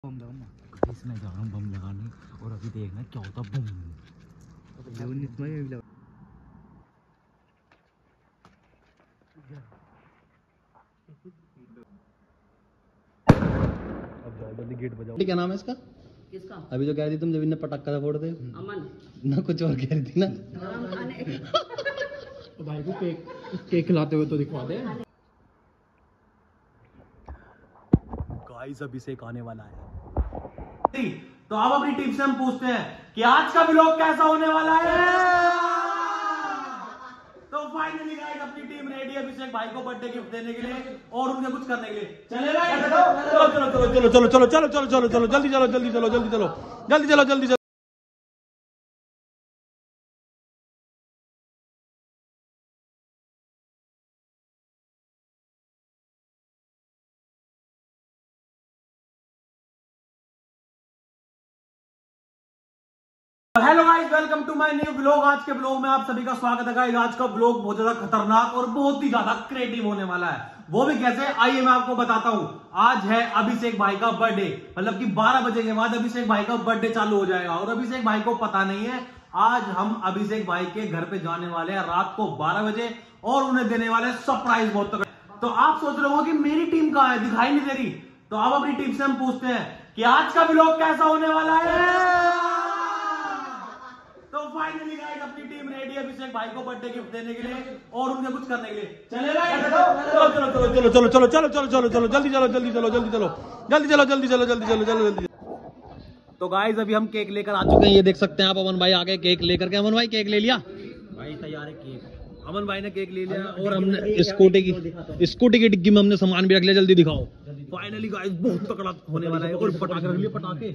बम लगाऊंगा, इसमें जा रहा हूँ बम लगाने और अभी देखना क्या होता बम। अब जाओ जल्दी गेट बजाओ। क्या नाम है इसका? किसका? अभी जो कह रही थी तुम जब इन्हें पटाखा फोड़ दे। अमन ना कुछ और कह रही थी ना। तो भाई को केक खिलाते हुए तो दिखवा दे। गाइस अभिषेक आने वाला है। तो अब अपनी टीम से हम पूछते हैं कि आज का व्लॉग कैसा होने वाला है। तो फाइनली गाइस अपनी टीम रेडी है अभिषेक भाई को बर्थडे गिफ्ट देने के लिए और उनके कुछ करने के लिए। चले भाई चलो चलो चलो चलो चलो चलो चलो चलो चलो जल्दी चलो जल्दी चलो जल्दी चलो जल्दी चलो जल्दी चलो। Hello guys, welcome to my new vlog. आज के व्लॉग में आप सभी का स्वागत है गाइस। आज का व्लॉग बहुत ज्यादा खतरनाक और बहुत ही ज्यादा क्रिएटिव होने वाला है। वो भी कैसे, आइए मैं आपको बताता हूं। आज है अभिषेक भाई का बर्थडे, मतलब कि 12 बजे के बाद अभिषेक भाई का बर्थडे चालू हो जाएगा और अभिषेक भाई को पता नहीं है। आज हम अभिषेक भाई के घर पे जाने वाले हैं रात को 12 बजे और उन्हें देने वाले सरप्राइज बहुत तगड़ा। तो आप सोच रहे हो कि मेरी टीम कहां है, दिखाई नहीं दे रही। तो अब अपनी टीम से हम पूछते हैं कि आज का व्लॉग कैसा होने वाला है। तो फाइनली गाइस अपनी टीम रेडी है अभिषेक भाई को बर्थडे गिफ्ट देने के लिए और उनके कुछ करने के लिए। चले भाई चलो चलो चलो चलो चलो चलो चलो चलो चलो जल्दी चलो जल्दी चलो जल्दी चलो जल्दी चलो जल्दी चलो जल्दी चलो जल्दी जल्दी। तो गाइस अभी हम केक लेकर आ चुके हैं, ये देख सकते हैं आप। अमन भाई आगे केक लेकर के। अमन भाई केक ले लिया भाई, तैयार है केक। अमन भाई ने केक ले लिया और हमने स्कूटी की डिग्गी में हमने सामान भी रख लिया। जल्दी दिखाओ। फाइनली गाइस बहुत तकड़ा होने वाला है। और पटाखे रख लिए, पटाखे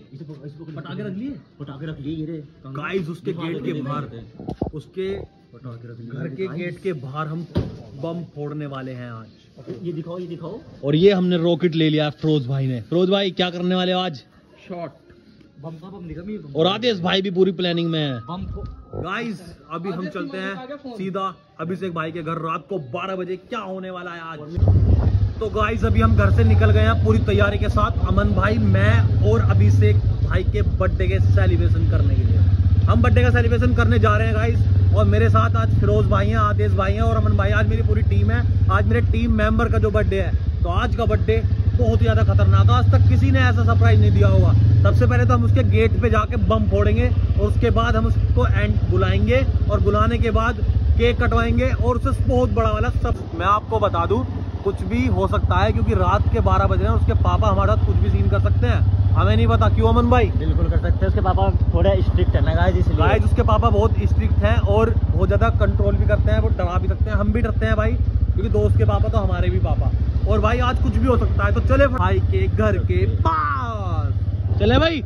रख लिए गाइस। उसके गेट के बाहर, उसके घर के गेट के बाहर हम बम फोड़ने वाले हैं आज। ये दिखाओ। और ये हमने रॉकेट ले लिया फिरोज भाई ने। फिरोज भाई क्या करने वाले हो आज? शॉट बम निकल। और आदेश भाई भी पूरी प्लानिंग में है। गाइस अभी हम चलते हैं सीधा अभिषेक भाई के घर रात को 12 बजे। क्या होने वाला है आज। तो गाइस अभी हम घर से निकल गए हैं पूरी तैयारी के साथ। अमन भाई, मैं और अभिषेक भाई के बर्थडे के सेलिब्रेशन करने के लिए हम बर्थडे का सेलिब्रेशन करने जा रहे हैं गाइस। और मेरे साथ आज फिरोज भाई हैं, आदेश भाई हैं और अमन भाई। आज मेरी पूरी टीम है। आज मेरे टीम मेंबर का जो बर्थडे है, तो आज का बर्थडे बहुत ही ज्यादा खतरनाक। आज तक किसी ने ऐसा सरप्राइज नहीं दिया होगा। सबसे पहले तो हम उसके गेट पे जाके बम फोड़ेंगे और उसके बाद हम उसको एंड बुलाएंगे और बुलाने के बाद केक कटवाएंगे और उसे बहुत बड़ा वाला सब। मैं आपको बता दूं, कुछ भी हो सकता है क्योंकि रात के 12 बजे उसके पापा हमारे साथ कुछ भी सीन कर सकते हैं। हमें नहीं पता, क्यों अमन भाई? बिल्कुल कर सकते हैं। उसके पापा थोड़े स्ट्रिक्ट है ना गाइस, इसलिए गाइस उसके पापा बहुत स्ट्रिक्ट हैं और बहुत ज्यादा कंट्रोल भी करते हैं। वो डरा भी सकते हैं, हम भी डरते हैं भाई, क्योंकि दोस्त के पापा तो हमारे भी पापा। और भाई आज कुछ भी हो सकता है। तो चले भाई के घर के पास। चले भाई।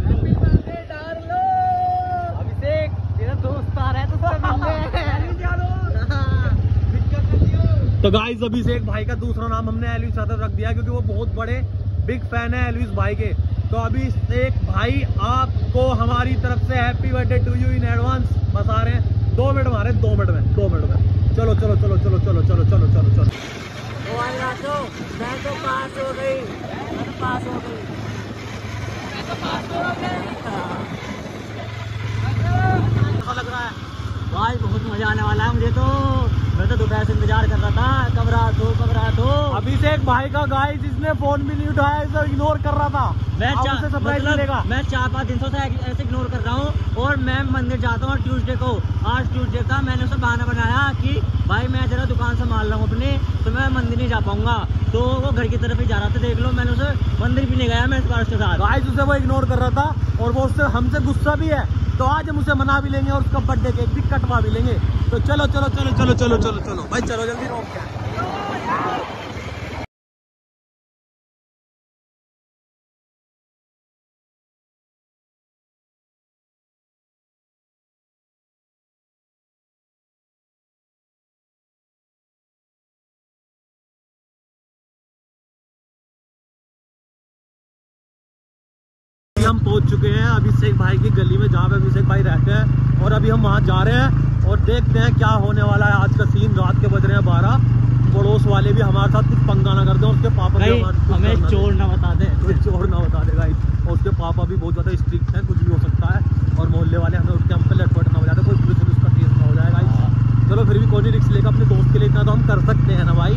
अभिषेक तेरा दोस्त आ रहा है तो तो गाइस अभिषेक भाई का दूसरा नाम हमने एलविस यादव रख दिया क्योंकि वो बहुत बड़े बिग फैन है एलविस भाई के। तो अभिषेक भाई आपको हमारी तरफ से happy birthday to you in advance बता रहे हैं। 2 मिनट मारे, 2 मिनट में। चलो चलो चलो चलो चलो चलो चलो चलो चलो। मैं तो पास हो गई। कैसा लग रहा है भाई? बहुत मजा आने वाला है मुझे तो। मैं तो दोपहर से इंतजार कर रहा था, कब रात हो। अभिषेक भाई का गाइस इसने फोन भी नहीं उठाया, इसे इग्नोर कर रहा था। मैं सरप्राइज मिलेगा। मैं 4-5 दिन से ऐसे इग्नोर कर रहा हूँ और मैं मंदिर जाता हूँ ट्यूसडे को। आज ट्यूसडे था, मैंने उसे बहाना बनाया कि भाई मैं जरा दुकान संभाल रहा हूँ अपने, तो मैं मंदिर नहीं जा पाऊंगा। तो वो घर की तरफ ही जा रहा था, देख लो। मैंने उसे मंदिर भी नहीं गया मैं इस बार उसके साथ। गाइस उसे वो इग्नोर कर रहा था और वो उससे हमसे गुस्सा भी है। तो आज हम उसे मना भी लेंगे और उसका बर्थडे केक भी कटवा भी लेंगे। तो चलो चलो चलो चलो चलो चलो चलो भाई, चलो जल्दी रोक के। हम पहुंच चुके हैं अभिषेक भाई की गली में, जहाँ पे अभिषेक भाई रहते हैं, और अभी हम वहाँ जा रहे हैं और देखते हैं क्या होने वाला है आज का सीन। रात के बज रहे हैं 12। पड़ोस वाले भी हमारे साथ कुछ पंगा ना कर दे, उसके पापा भी हमें चोर ना बता दे, चोर ना बता देगा। और उसके पापा भी बहुत ज़्यादा स्ट्रिक्ट है, कुछ भी हो सकता है। और मोहल्ले वाले हमें उठ के हम पे लटपट ना हो जाते, कोई पुलिस का केस ना हो जाएगा। चलो फिर भी कोई नहीं, रिस्क लेकर अपने दोस्त के लिए इतना तो हम कर सकते हैं ना भाई।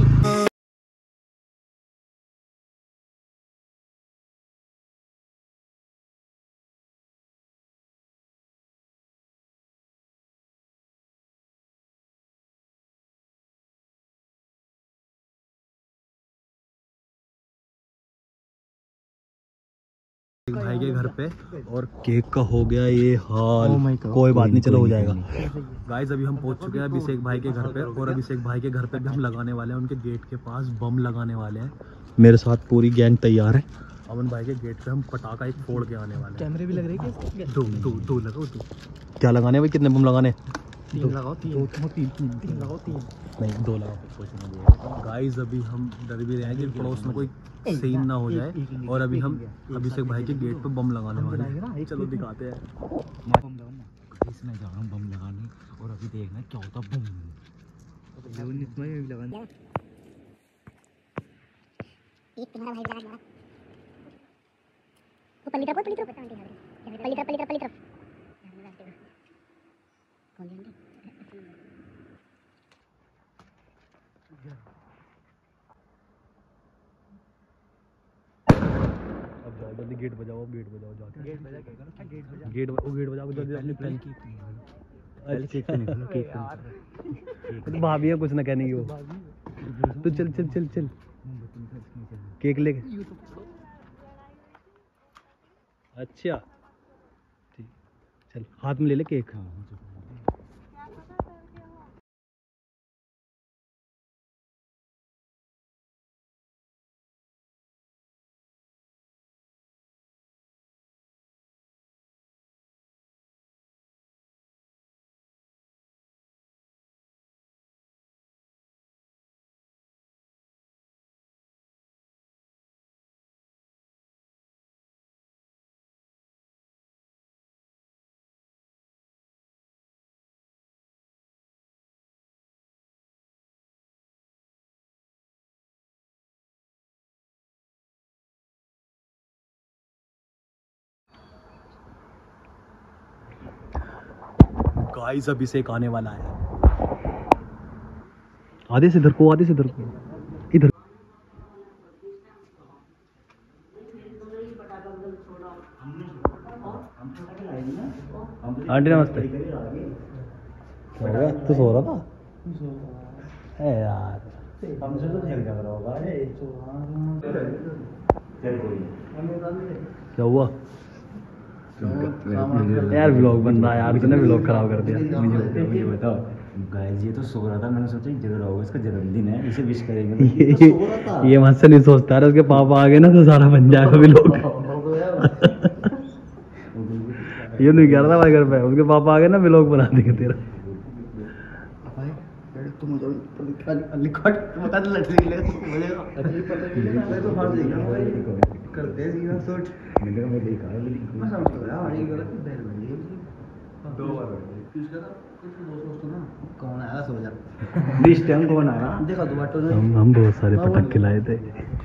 भाई के घर पे, और केक का हो गया ये हाल। कोई बात नहीं, चलो हो जाएगा। गाइस अभी हम पहुंच चुके हैं अभिषेक भाई के घर पे, और अभिषेक भाई के घर पे भी हम लगाने वाले हैं, उनके गेट के पास बम लगाने वाले हैं। मेरे साथ पूरी गैंग तैयार है। अमन भाई के गेट पे हम पटाखा एक फोड़ के आने वाले हैं। कैमरे भी लग रहे हैं। दो लगाओ। क्या लगाने भाई, कितने बम लगाने? 3 लगाओ, 3 लगाओ, 3 नहीं 2 लगाओ। गाइस अभी हम डर भी रहे हैं कि पड़ोस में कोई सीन ना हो जाए, और अभी हम अभिषेक भाई के गेट पे बम लगाने वाले हैं। चलो दिखाते हैं। इसमें जा रहा हूँ बम लगाने, और अभी देखना क्या होता बम। एक तुम्हारा भाई लगा लगा वो पल्ली तरफ पल्ली तरफ कौन है? अब जाओ जल्दी, गेट बजाओ जाके। गेट बजाओ जल्दी अपनी प्लान की। तो भाभी है कुछ ना कहने की वो। तो चल केक ले। अच्छा ठीक, चल हाथ में ले ले केक। गाइस अभिषेक आने वाला है। आधे से इधर को इधर। आंटी नमस्ते। क्या हो गया, तू सो रहा था? है यार हमसे तो जग रहा होगा। क्या हुआ यार? व्लॉग बन रहा है यार, तूने व्लॉग खराब कर दिया। मुझे बताओ गाइस, ये तो सो रहा था, मैंने सोचा जग रहा होगा, इसका जन्मदिन है, इसे विश करेंगे। ये मत से नहीं सोचता है, उसके पापा आ गए ना तो सारा बन जाएगा व्लॉग। ये नहीं कह रहा था भाई घर पे, उसके पापा आ गए ना व्लॉग बना देंगे तेरा। कौन आया सो जा दिस टाइम कौन आया देखा तो बाटो हम बहुत सारे पटाखे लाए थे।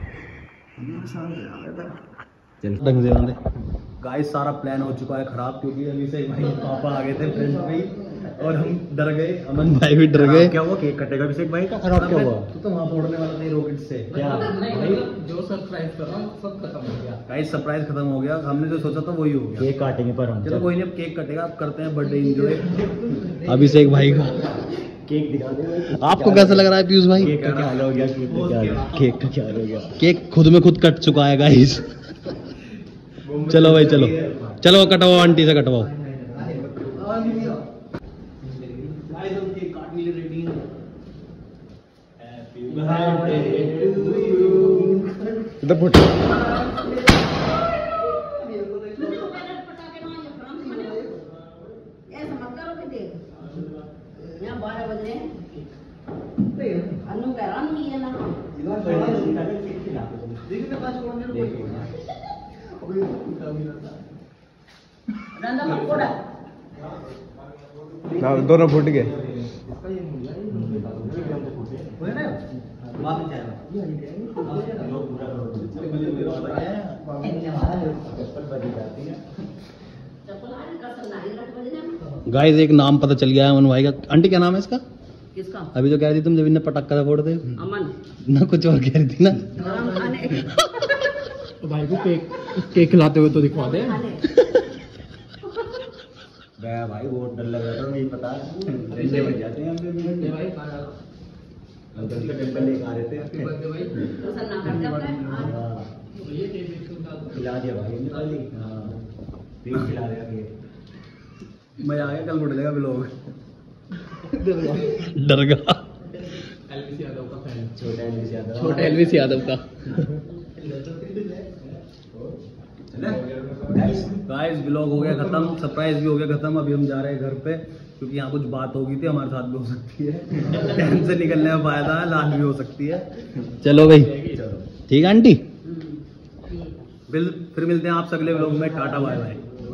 ढंग से बंदे। गाइस सारा प्लान हो चुका है खराब, क्योंकि अभिषेक भाई पापा आ गए थे फ्रेंड पे, और हम डर गए। अमन भाई भी डर गए। क्या हुआ, केक कटेगा अभिषेक भाई का? खराब क्या हुआ? तू तो वहाँ फोड़ने वाला था रॉकेट से। क्या भाई जो सरप्राइज कर रहा हूँ सब खत्म हो गया। गाइस सरप्राइज खत्म हो गया, हमने जो सोचा था वही हो गया। केक काटेंगे पर हम। चलो कोई नहीं, अब केक कटेगा, अब करते हैं बर्थडे एंजॉय अभिषेक भाई का। केक दिखा दे। आपको कैसा लग रहा है पीयूष भाई? केक का क्या हाल हो गया? केक का क्या हाल हो गया? केक खुद में खुद कट चुका है गाइस। चलो भाई चलो कटवाओ, आंटी से कटवाओ। दोनों फूट गए। गाइस एक नाम पता चल गया है अमन भाई का। आंटी क्या नाम है इसका? किसका? अभी जो कह रही थी तुम जब इन्हें पटाखा फोड़ दे अमन ना, कुछ और कह रही थी ना। तो भाई को केक खिलाते हुए तो दिखवा दे। भाई बहुत डर लग रहा था, नहीं पता डंडे बज जाते हैं हमसे भी। अंकल का टेम्पल लेके आ रहे थे, खिला दिया भाई ने खाली। हाँ खिला दिया केक। मजा आ गया, कल उड़ लेगा ब्लॉग। डर गया। एलवीस यादव का फैन, छोटा एलवीस यादव, छोटा एलवीस यादव का। गाइस ब्लॉग हो गया खत्म, सरप्राइज भी हो गया खत्म। अभी हम जा रहे हैं घर पे, क्योंकि यहाँ कुछ बात हो गई थी, हमारे साथ भी हो सकती है। टाइम से निकलने में फायदा है, लाल भी हो सकती है। चलो भाई, ठीक है आंटी। फिर मिलते हैं आपसे अगले ब्लॉग में। Tata bye bye.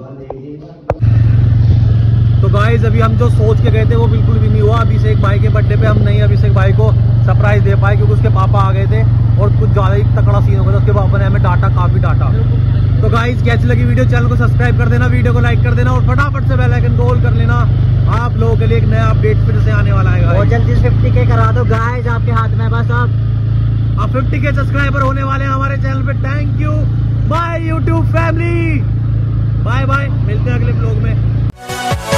तो गाइस अभी हम जो सोच के गए थे वो बिल्कुल भी नहीं हुआ। अभिषेक भाई के बर्थडे पे हम नहीं अभिषेक भाई को सरप्राइज दे पाए, क्योंकि उसके पापा आ गए थे और कुछ ज्यादा ही तकड़ा सीन हो गया था। उसके पापा ने हमें डांटा, काफी डांटा। तो गाइस कैसी लगी वीडियो, चैनल को सब्सक्राइब कर देना, वीडियो को लाइक कर देना और फटाफट से बेल आइकन को ऑल कर लेना। आप लोगों के लिए एक नया अपडेट फिर से आने वाला है। और जल्दी से 50K करा दो गाइस, आपके हाथ में बस। अब 50K सब्सक्राइबर होने वाले हैं हमारे चैनल पे। Thank you bye YouTube family, bye bye. मिलते हैं अगले ब्लॉग में।